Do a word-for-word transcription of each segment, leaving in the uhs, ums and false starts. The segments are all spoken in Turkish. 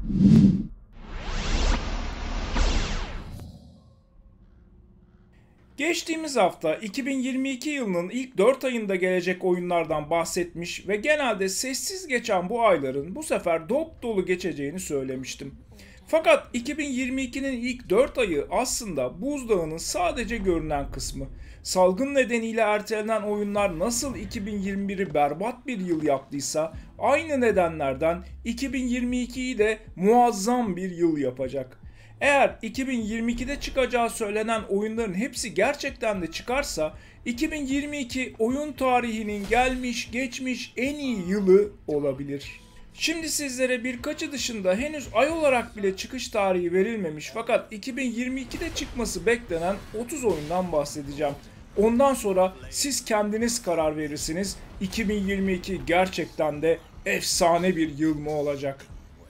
Geçtiğimiz hafta iki bin yirmi iki yılının ilk dört ayında gelecek oyunlardan bahsetmiş ve genelde sessiz geçen bu ayların bu sefer dop dolu geçeceğini söylemiştim. Fakat iki bin yirmi ikinin ilk dört ayı aslında buzdağının sadece görünen kısmı. Salgın nedeniyle ertelenen oyunlar nasıl iki bin yirmi biri berbat bir yıl yaptıysa aynı nedenlerden iki bin yirmi ikiyi de muazzam bir yıl yapacak. Eğer iki bin yirmi ikide çıkacağı söylenen oyunların hepsi gerçekten de çıkarsa iki bin yirmi iki oyun tarihinin gelmiş geçmiş en iyi yılı olabilir. Şimdi sizlere birkaçı dışında henüz ay olarak bile çıkış tarihi verilmemiş fakat iki bin yirmi ikide çıkması beklenen otuz oyundan bahsedeceğim. Ondan sonra siz kendiniz karar verirsiniz, iki bin yirmi iki gerçekten de efsane bir yıl mı olacak?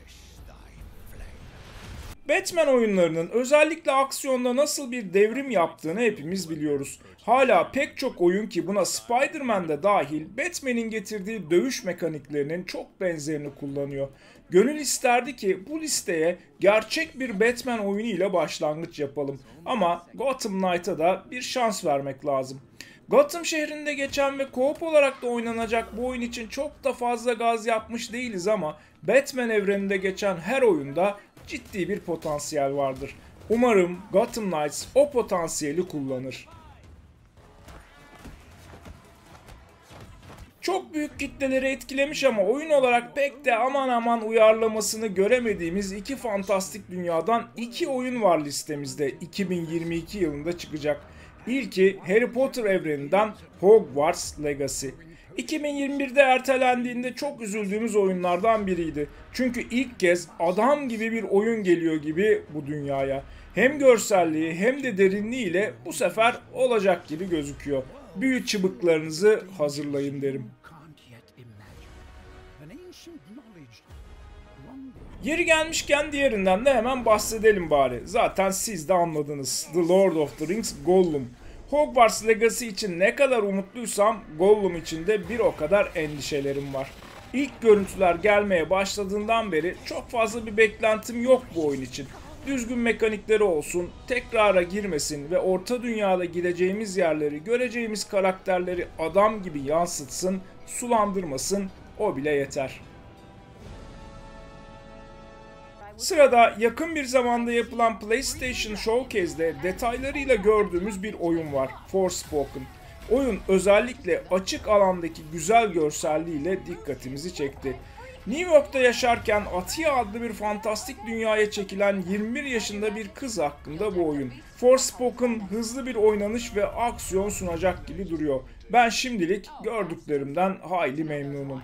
Batman oyunlarının özellikle aksiyonda nasıl bir devrim yaptığını hepimiz biliyoruz. Hala pek çok oyun ki buna Spider-Man de dahil Batman'in getirdiği dövüş mekaniklerinin çok benzerini kullanıyor. Gönül isterdi ki bu listeye gerçek bir Batman oyunu ile başlangıç yapalım. Ama Gotham Knight'a da bir şans vermek lazım. Gotham şehrinde geçen ve co-op olarak da oynanacak bu oyun için çok da fazla gaz yapmış değiliz ama Batman evreninde geçen her oyunda ciddi bir potansiyel vardır. Umarım Gotham Knights o potansiyeli kullanır. Çok büyük kitleleri etkilemiş ama oyun olarak pek de aman aman uyarlamasını göremediğimiz iki fantastik dünyadan iki oyun var listemizde iki bin yirmi iki yılında çıkacak. İlki Harry Potter evreninden Hogwarts Legacy. iki bin yirmi birde ertelendiğinde çok üzüldüğümüz oyunlardan biriydi. Çünkü ilk kez adam gibi bir oyun geliyor gibi bu dünyaya. Hem görselliği hem de derinliğiyle bu sefer olacak gibi gözüküyor. Büyü çıbıklarınızı hazırlayın derim. Yeri gelmişken diğerinden de hemen bahsedelim bari. Zaten siz de anladınız. The Lord of the Rings Gollum. Hogwarts Legacy için ne kadar umutluysam Gollum için de bir o kadar endişelerim var. İlk görüntüler gelmeye başladığından beri çok fazla bir beklentim yok bu oyun için. Düzgün mekanikleri olsun, tekrara girmesin ve orta dünyada gideceğimiz yerleri, göreceğimiz karakterleri adam gibi yansıtsın, sulandırmasın, o bile yeter. Sırada yakın bir zamanda yapılan PlayStation Showcase'de detaylarıyla gördüğümz bir oyun var, Forspoken. Oyun özellikle açık alandaki güzel görselliğiyle dikkatimizi çekti. New York'ta yaşarken Atiye adlı bir fantastik dünyaya çekilen yirmi bir yaşında bir kız hakkında bu oyun. Forspoken hızlı bir oynanış ve aksiyon sunacak gibi duruyor. Ben şimdilik gördüklerimden hayli memnunum.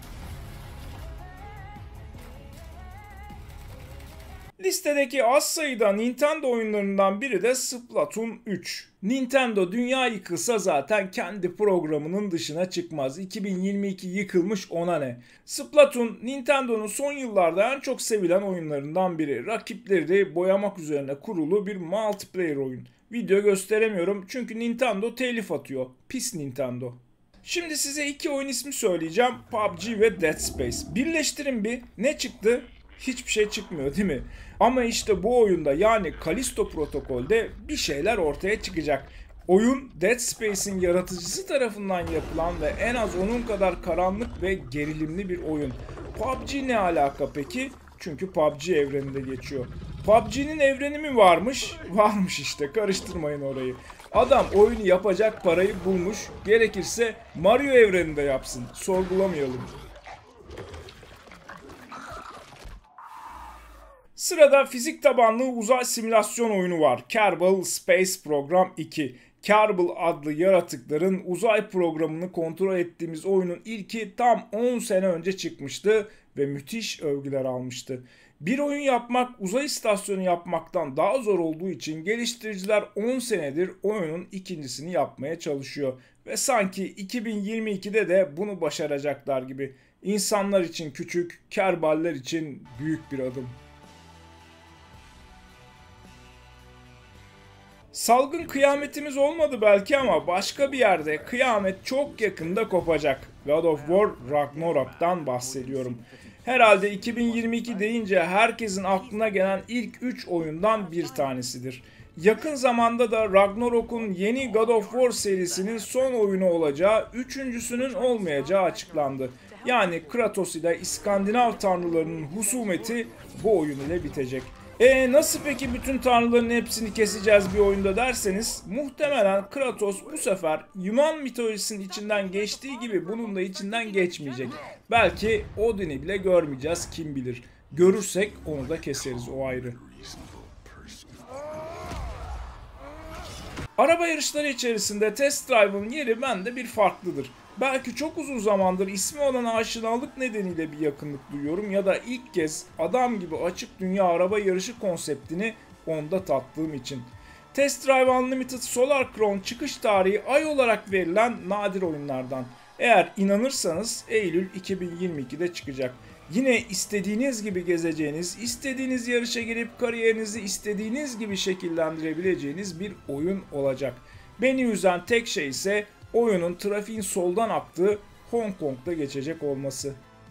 Listedeki az sayıda Nintendo oyunlarından biri de Splatoon üç. Nintendo dünya yıkılsa zaten kendi programının dışına çıkmaz. iki bin yirmi iki yıkılmış ona ne? Splatoon, Nintendo'nun son yıllarda en çok sevilen oyunlarından biri. Rakipleri boyamak üzerine kurulu bir multiplayer oyun. Video gösteremiyorum çünkü Nintendo telif atıyor. Pis Nintendo. Şimdi size iki oyun ismi söyleyeceğim. P U B G ve Dead Space. Birleştirin bir. Ne çıktı? Hiçbir şey çıkmıyor değil mi? Ama işte bu oyunda yani Callisto Protokol'de bir şeyler ortaya çıkacak. Oyun Dead Space'in yaratıcısı tarafından yapılan ve en az onun kadar karanlık ve gerilimli bir oyun. P U B G ne alaka peki? Çünkü P U B G evreninde geçiyor. P U B G'nin evreni mi varmış? Varmış işte, karıştırmayın orayı. Adam oyunu yapacak parayı bulmuş, gerekirse Mario evreninde yapsın, sorgulamayalım. Sırada fizik tabanlı uzay simülasyon oyunu var. Kerbal Space Program iki. Kerbal adlı yaratıkların uzay programını kontrol ettiğimiz oyunun ilki tam on sene önce çıkmıştı ve müthiş övgüler almıştı. Bir oyun yapmak uzay istasyonu yapmaktan daha zor olduğu için geliştiriciler on senedir oyunun ikincisini yapmaya çalışıyor. Ve sanki iki bin yirmi ikide de bunu başaracaklar gibi. İnsanlar için küçük, kerballer için büyük bir adım. Salgın kıyametimiz olmadı belki ama başka bir yerde kıyamet çok yakında kopacak. God of War Ragnarok'tan bahsediyorum. Herhalde iki bin yirmi iki deyince herkesin aklına gelen ilk üç oyundan bir tanesidir. Yakın zamanda da Ragnarok'un yeni God of War serisinin son oyunu olacağı, üçüncüsünün olmayacağı açıklandı. Yani Kratos ile İskandinav tanrılarının husumeti bu oyun ile bitecek. E nasıl peki bütün tanrıların hepsini keseceğiz bir oyunda derseniz, muhtemelen Kratos bu sefer Yunan mitolojisinin içinden geçtiği gibi bunun da içinden geçmeyecek. Belki Odin'i bile görmeyeceğiz, kim bilir. Görürsek onu da keseriz, o ayrı. Araba yarışları içerisinde Test Drive'ın yeri bende bir farklıdır. Belki çok uzun zamandır ismi olan aşinalık nedeniyle bir yakınlık duyuyorum ya da ilk kez adam gibi açık dünya araba yarışı konseptini onda tattığım için. Test Drive Unlimited Solar Crown çıkış tarihi ay olarak verilen nadir oyunlardan. Eğer inanırsanız Eylül iki bin yirmi iki'de çıkacak. Yine istediğiniz gibi gezeceğiniz, istediğiniz yarışa girip kariyerinizi istediğiniz gibi şekillendirebileceğiniz bir oyun olacak. Beni üzen tek şey ise oyunun trafiğin soldan aktığı Hong Kong'da geçecek olması.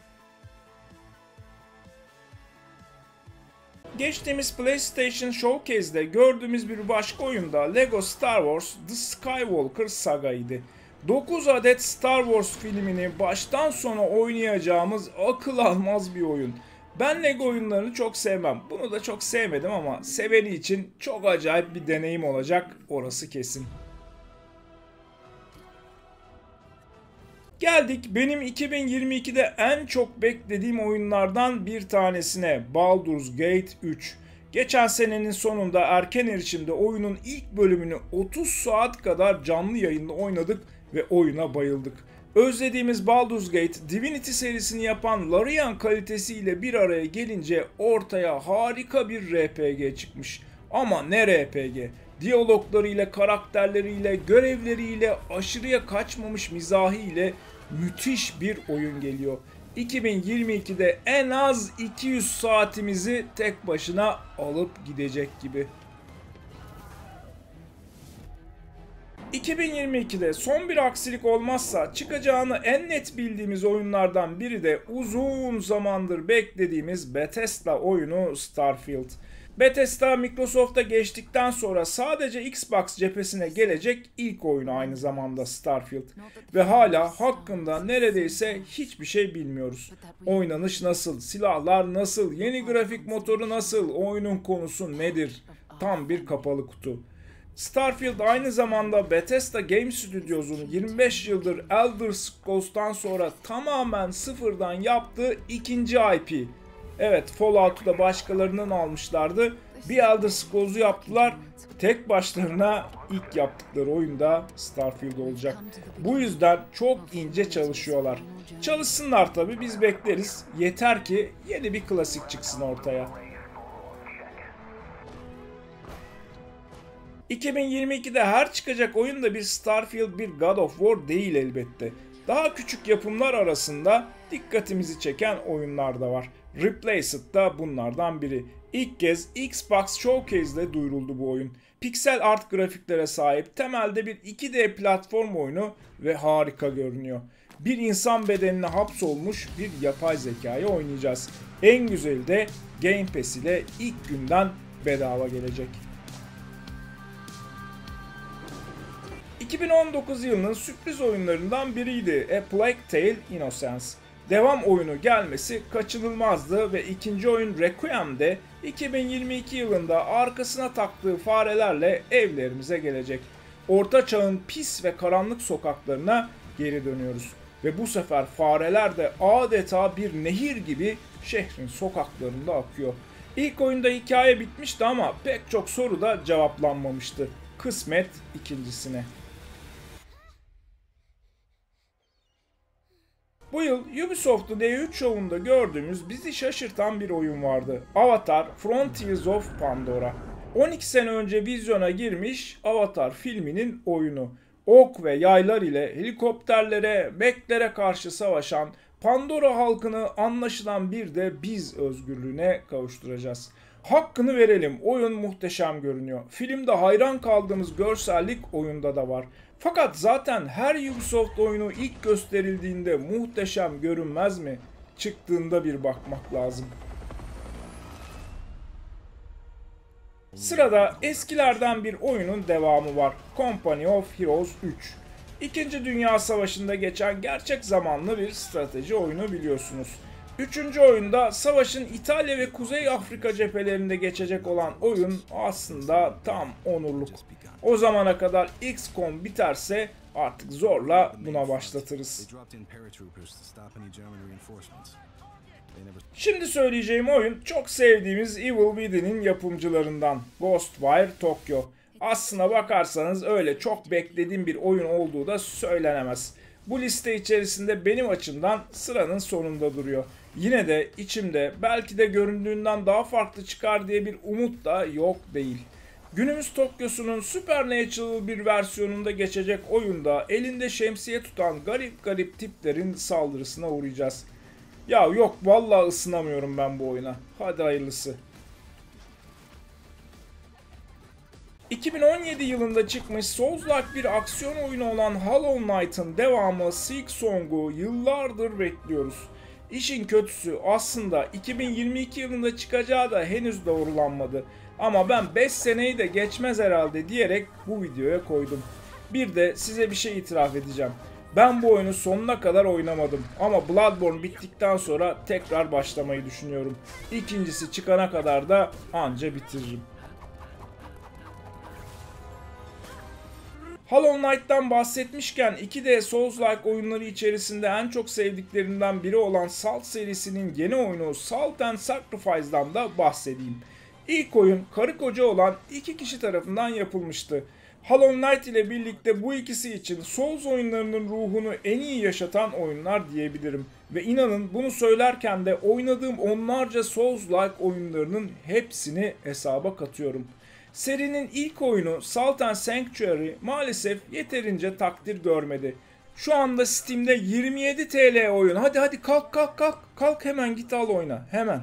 Geçtiğimiz PlayStation Showcase'de gördüğümüz bir başka oyunda Lego Star Wars The Skywalker Saga idi. dokuz adet Star Wars filmini baştan sona oynayacağımız akıl almaz bir oyun. Ben Lego oyunlarını çok sevmem. Bunu da çok sevmedim ama seveni için çok acayip bir deneyim olacak, orası kesin. Geldik benim iki bin yirmi iki'de en çok beklediğim oyunlardan bir tanesine, Baldur's Gate üç. Geçen senenin sonunda erken erişimde oyunun ilk bölümünü otuz saat kadar canlı yayında oynadık ve oyuna bayıldık. Özlediğimiz Baldur's Gate, Divinity serisini yapan Larian kalitesiyle bir araya gelince ortaya harika bir R P G çıkmış. Ama ne R P G? Diyaloglarıyla, karakterleriyle, görevleriyle, aşırıya kaçmamış mizahiyle müthiş bir oyun geliyor. iki bin yirmi iki'de en az iki yüz saatimizi tek başına alıp gidecek gibi. iki bin yirmi iki'de son bir aksilik olmazsa çıkacağını en net bildiğimiz oyunlardan biri de uzun zamandır beklediğimiz Bethesda oyunu Starfield. Bethesda, Microsoft'a geçtikten sonra sadece Xbox cephesine gelecek ilk oyunu aynı zamanda Starfield. Ve hala hakkında neredeyse hiçbir şey bilmiyoruz. Oynanış nasıl, silahlar nasıl, yeni grafik motoru nasıl, oyunun konusu nedir? Tam bir kapalı kutu. Starfield aynı zamanda Bethesda Game Studios'un yirmi beş yıldır Elder Scrolls'tan sonra tamamen sıfırdan yaptığı ikinci I P. Evet, Fallout'u da başkalarından almışlardı. Bir Elder Scrolls'u yaptılar. Tek başlarına ilk yaptıkları oyunda Starfield olacak. Bu yüzden çok ince çalışıyorlar. Çalışsınlar tabii, biz bekleriz. Yeter ki yeni bir klasik çıksın ortaya. iki bin yirmi iki'de her çıkacak oyun da bir Starfield, bir God of War değil elbette. Daha küçük yapımlar arasında dikkatimizi çeken oyunlar da var. Replaced da bunlardan biri. İlk kez Xbox Showcase'de duyuruldu bu oyun. Piksel art grafiklere sahip, temelde bir iki D platform oyunu ve harika görünüyor. Bir insan bedenine hapsolmuş bir yapay zekayı oynayacağız. En güzeli de Game Pass ile ilk günden bedava gelecek. iki bin on dokuz yılının sürpriz oyunlarından biriydi A Plague Tale Innocence. Devam oyunu gelmesi kaçınılmazdı ve ikinci oyun Requiem'de iki bin yirmi iki yılında arkasına taktığı farelerle evlerimize gelecek. Orta Çağ'ın pis ve karanlık sokaklarına geri dönüyoruz. Ve bu sefer fareler de adeta bir nehir gibi şehrin sokaklarında akıyor. İlk oyunda hikaye bitmişti ama pek çok soru da cevaplanmamıştı. Kısmet ikincisine. Bu yıl Ubisoft'un E üç şovunda gördüğümüz bizi şaşırtan bir oyun vardı. Avatar Frontiers of Pandora. on iki sene önce vizyona girmiş Avatar filminin oyunu. Ok ve yaylar ile helikopterlere, meklere karşı savaşan Pandora halkını anlaşılan bir de biz özgürlüğüne kavuşturacağız. Hakkını verelim, oyun muhteşem görünüyor. Filmde hayran kaldığımız görsellik oyunda da var. Fakat zaten her Ubisoft oyunu ilk gösterildiğinde muhteşem görünmez mi? çıktığında bir bakmak lazım. Sırada eskilerden bir oyunun devamı var. Company of Heroes üç. İkinci Dünya Savaşı'nda geçen gerçek zamanlı bir strateji oyunu biliyorsunuz. Üçüncü oyunda savaşın İtalya ve Kuzey Afrika cephelerinde geçecek olan oyun aslında tam onurluk. O zamana kadar X COM biterse artık zorla buna başlatırız. Şimdi söyleyeceğim oyun çok sevdiğimiz Evil Within'in yapımcılarından Ghostwire Tokyo. Aslına bakarsanız öyle çok beklediğim bir oyun olduğu da söylenemez. Bu liste içerisinde benim açımdan sıranın sonunda duruyor. Yine de içimde belki de göründüğünden daha farklı çıkar diye bir umut da yok değil. Günümüz Tokyo'sunun Supernatural bir versiyonunda geçecek oyunda elinde şemsiye tutan garip garip tiplerin saldırısına uğrayacağız. Ya yok vallahi ısınamıyorum ben bu oyuna. Hadi hayırlısı. iki bin on yedi yılında çıkmış Souls-like bir aksiyon oyunu olan Hollow Knight'ın devamı Silksong'u yıllardır bekliyoruz. İşin kötüsü aslında iki bin yirmi iki yılında çıkacağı da henüz doğrulanmadı. Ama ben beş seneyi de geçmez herhalde diyerek bu videoya koydum. Bir de size bir şey itiraf edeceğim. Ben bu oyunu sonuna kadar oynamadım ama Bloodborne bittikten sonra tekrar başlamayı düşünüyorum. İkincisi çıkana kadar da anca bitiririm. Hollow Knight'tan bahsetmişken iki D Souls-like oyunları içerisinde en çok sevdiklerimden biri olan Salt serisinin yeni oyunu Salt and Sacrifice'dan da bahsedeyim. İlk oyun karı koca olan iki kişi tarafından yapılmıştı. Hollow Knight ile birlikte bu ikisi için Souls oyunlarının ruhunu en iyi yaşatan oyunlar diyebilirim. Ve inanın bunu söylerken de oynadığım onlarca Souls-like oyunlarının hepsini hesaba katıyorum. Serinin ilk oyunu Salt and Sanctuary maalesef yeterince takdir görmedi. Şu anda Steam'de yirmi yedi TL oyun. Hadi hadi kalk kalk kalk. Kalk hemen git al oyna. Hemen.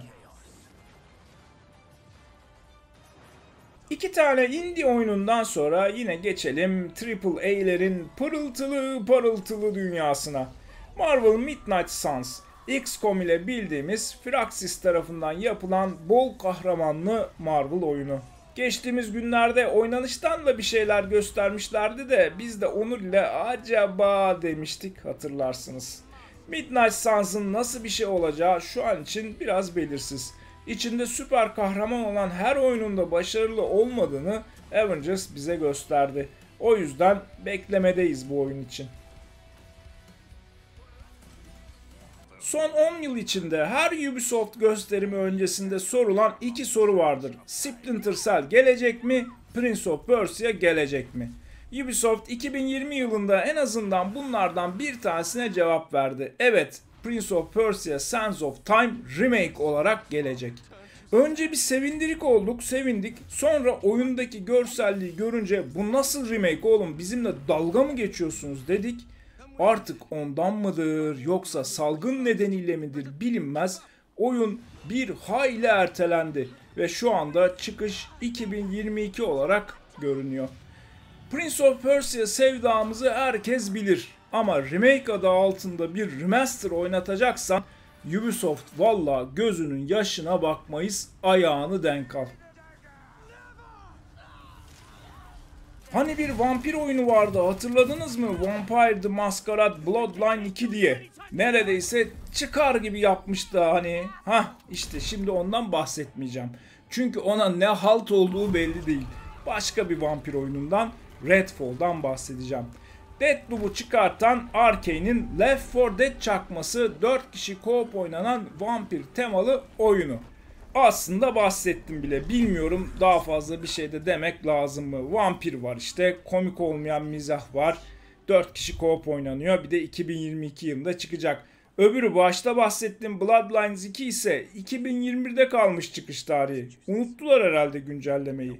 İki tane indie oyunundan sonra yine geçelim Triple A'lerin pırıltılı parıltılı dünyasına. Marvel Midnight Suns, X COM ile bildiğimiz Firaxis tarafından yapılan bol kahramanlı Marvel oyunu. Geçtiğimiz günlerde oynanıştan da bir şeyler göstermişlerdi de biz de Onur ile acaba demiştik hatırlarsınız. Midnight Suns'ın nasıl bir şey olacağı şu an için biraz belirsiz. İçinde süper kahraman olan her oyununda başarılı olmadığını Avengers bize gösterdi. O yüzden beklemedeyiz bu oyun için. Son on yıl içinde her Ubisoft gösterimi öncesinde sorulan iki soru vardır. Splinter Cell gelecek mi? Prince of Persia gelecek mi? Ubisoft iki bin yirmi yılında en azından bunlardan bir tanesine cevap verdi. Evet, Prince of Persia Sands of Time remake olarak gelecek. Önce bir sevindirik olduk, sevindik. Sonra oyundaki görselliği görünce bu nasıl remake oğlum, bizimle dalga mı geçiyorsunuz dedik. Artık ondan mıdır yoksa salgın nedeniyle midir bilinmez. Oyun bir hayli ertelendi ve şu anda çıkış iki bin yirmi iki olarak görünüyor. Prince of Persia sevdamızı herkes bilir ama remake adı altında bir remaster oynatacaksan Ubisoft valla gözünün yaşına bakmayız, ayağını denk al. Hani bir vampir oyunu vardı hatırladınız mı? Vampire the Masquerade Bloodline iki diye. Neredeyse çıkar gibi yapmıştı hani. Hah işte şimdi ondan bahsetmeyeceğim. Çünkü ona ne halt olduğu belli değil. Başka bir vampir oyunundan, Redfall'dan bahsedeceğim. Deathloop'u çıkartan Arkane'in Left four Dead çakması dört kişi co-op oynanan vampir temalı oyunu. Aslında bahsettim bile, bilmiyorum daha fazla bir şey de demek lazım mı? Vampir var işte, komik olmayan mizah var, dört kişi co-op oynanıyor, bir de iki bin yirmi iki yılında çıkacak. Öbürü başta bahsettiğim Bloodlines iki ise iki bin yirmi birde kalmış çıkış tarihi. Unuttular herhalde güncellemeyi.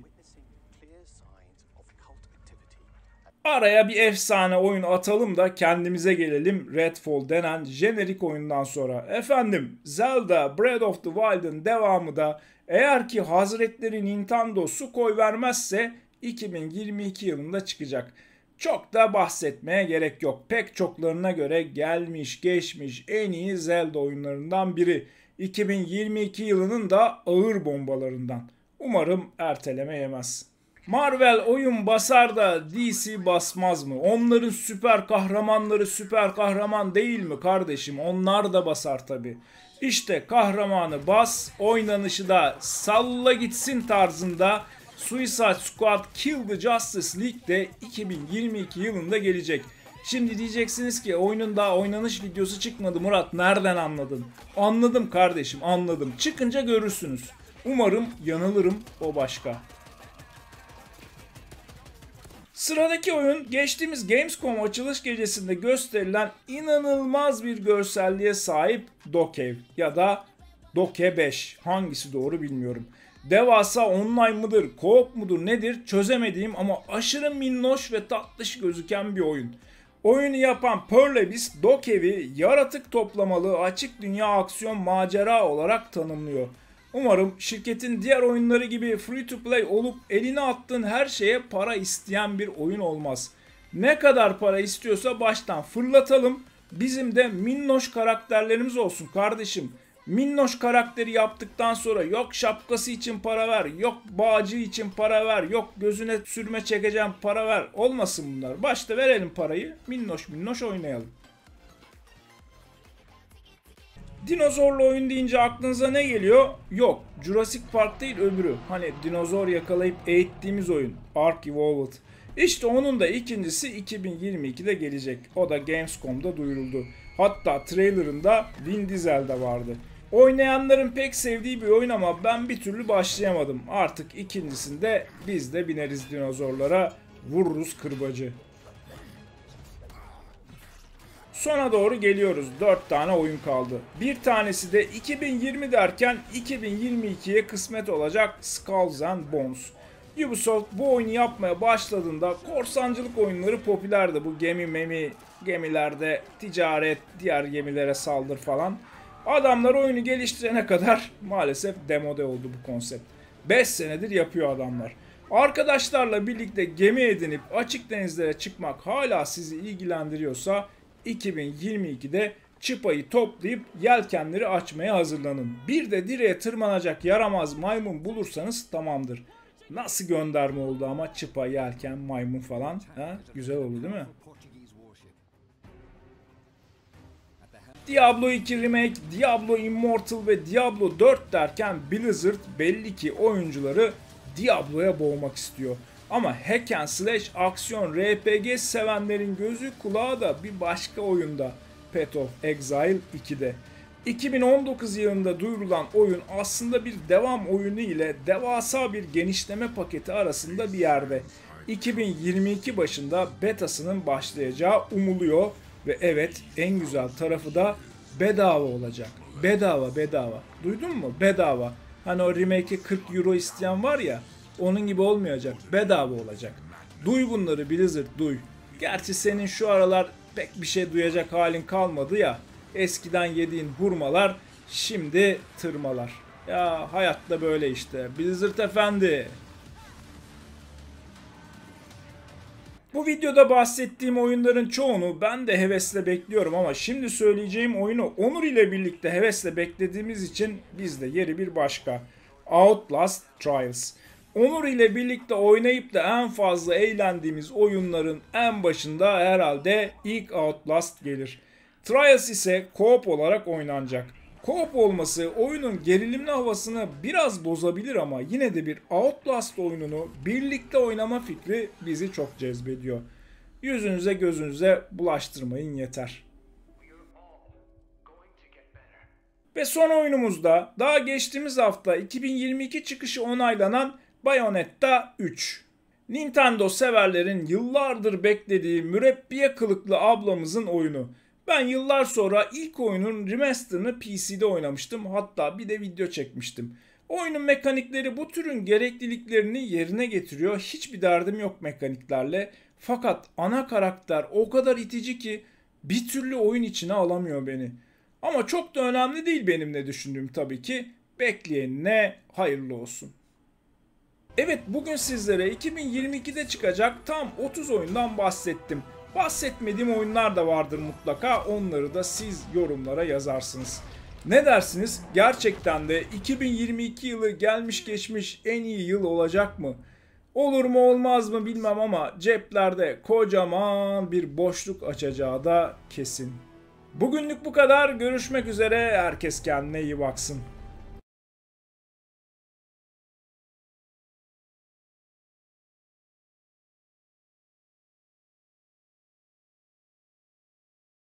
Araya bir efsane oyun atalım da kendimize gelelim Redfall denen jenerik oyundan sonra. Efendim Zelda Breath of the Wild'ın devamı da eğer ki Hazretleri Nintendo su koy vermezse iki bin yirmi iki yılında çıkacak. Çok da bahsetmeye gerek yok. Pek çoklarına göre gelmiş geçmiş en iyi Zelda oyunlarından biri. iki bin yirmi iki yılının da ağır bombalarından. Umarım erteleme yemez. Marvel oyun basar da D C basmaz mı? Onların süper kahramanları süper kahraman değil mi kardeşim? Onlar da basar tabi. İşte kahramanı bas, oynanışı da salla gitsin tarzında Suicide Squad Kill the Justice League de iki bin yirmi iki yılında gelecek. Şimdi diyeceksiniz ki oyunun daha oynanış videosu çıkmadı Murat, nereden anladın? Anladım kardeşim, anladım. Çıkınca görürsünüz. Umarım yanılırım, o başka. Sıradaki oyun geçtiğimiz Gamescom açılış gecesinde gösterilen inanılmaz bir görselliğe sahip Dokkev ya da Dokke beş, hangisi doğru bilmiyorum. Devasa online mıdır, co-op mudur nedir çözemediğim ama aşırı minnoş ve tatlış gözüken bir oyun. Oyunu yapan Pearl Abyss Dokkev'i yaratık toplamalı açık dünya aksiyon macera olarak tanımlıyor. Umarım şirketin diğer oyunları gibi free to play olup eline attığın her şeye para isteyen bir oyun olmaz. Ne kadar para istiyorsa baştan fırlatalım. Bizim de minnoş karakterlerimiz olsun kardeşim. Minnoş karakteri yaptıktan sonra yok şapkası için para ver, yok bağcı için para ver, yok gözüne sürme çekeceğim para ver. Olmasın bunlar. Başta verelim parayı, minnoş minnoş oynayalım. Dinozorlu oyun deyince aklınıza ne geliyor? Yok, Jurassic Park değil öbürü. Hani dinozor yakalayıp eğittiğimiz oyun, Ark Evolved. İşte onun da ikincisi iki bin yirmi ikide gelecek. O da Gamescom'da duyuruldu. Hatta trailerında Vin Diesel de vardı. Oynayanların pek sevdiği bir oyun ama ben bir türlü başlayamadım. Artık ikincisinde biz de bineriz dinozorlara, vururuz kırbacı. Sona doğru geliyoruz. dört tane oyun kaldı. Bir tanesi de iki bin yirmi derken iki bin yirmi ikiye kısmet olacak Skulls and Bones. Ubisoft bu oyunu yapmaya başladığında korsancılık oyunları popülerdi. Bu gemi memi, gemilerde ticaret, diğer gemilere saldır falan. Adamlar oyunu geliştirene kadar maalesef demode oldu bu konsept. beş senedir yapıyor adamlar. Arkadaşlarla birlikte gemi edinip açık denizlere çıkmak hala sizi ilgilendiriyorsa iki bin yirmi ikide çıpayı toplayıp yelkenleri açmaya hazırlanın. Bir de direğe tırmanacak yaramaz maymun bulursanız tamamdır. Nasıl gönderme oldu ama çıpa, yelken, maymun falan. Ha? Güzel oldu değil mi? Diablo iki Remake, Diablo Immortal ve Diablo dört derken Blizzard belli ki oyuncuları Diablo'ya boğmak istiyor. Ama hack and slash aksiyon R P G sevenlerin gözü kulağı da bir başka oyunda, Path of Exile ikide. iki bin on dokuz yılında duyurulan oyun aslında bir devam oyunu ile devasa bir genişleme paketi arasında bir yerde. iki bin yirmi iki başında betasının başlayacağı umuluyor ve evet, en güzel tarafı da bedava olacak. Bedava bedava. Duydun mu? Bedava. Hani o remake'e kırk euro isteyen var ya, onun gibi olmayacak. Bedava olacak. Duy bunları Blizzard, duy. Gerçi senin şu aralar pek bir şey duyacak halin kalmadı ya. Eskiden yediğin hurmalar şimdi tırmalar. Ya hayatta böyle işte. Blizzard efendi. Bu videoda bahsettiğim oyunların çoğunu ben de hevesle bekliyorum ama şimdi söyleyeceğim oyunu Onur ile birlikte hevesle beklediğimiz için bizde yeri bir başka. Outlast Trials. Onur ile birlikte oynayıp da en fazla eğlendiğimiz oyunların en başında herhalde ilk Outlast gelir. Trials ise co-op olarak oynanacak. Co-op olması oyunun gerilimli havasını biraz bozabilir ama yine de bir Outlast oyununu birlikte oynama fikri bizi çok cezbediyor. Yüzünüze gözünüze bulaştırmayın yeter. Ve son oyunumuzda daha geçtiğimiz hafta iki bin yirmi iki çıkışı onaylanan Bayonetta üç. Nintendo severlerin yıllardır beklediği mürebbiye kılıklı ablamızın oyunu. Ben yıllar sonra ilk oyunun remasterını P C'de oynamıştım. Hatta bir de video çekmiştim. Oyunun mekanikleri bu türün gerekliliklerini yerine getiriyor. Hiçbir derdim yok mekaniklerle. Fakat ana karakter o kadar itici ki bir türlü oyun içine alamıyor beni. Ama çok da önemli değil benim ne düşündüğüm tabii ki. Bekleyenine hayırlı olsun. Evet, bugün sizlere iki bin yirmi ikide çıkacak tam otuz oyundan bahsettim. Bahsetmediğim oyunlar da vardır mutlaka, onları da siz yorumlara yazarsınız. Ne dersiniz? Gerçekten de iki bin yirmi iki yılı gelmiş geçmiş en iyi yıl olacak mı? Olur mu olmaz mı bilmem ama ceplerde kocaman bir boşluk açacağı da kesin. Bugünlük bu kadar. Görüşmek üzere. Herkes kendine iyi baksın.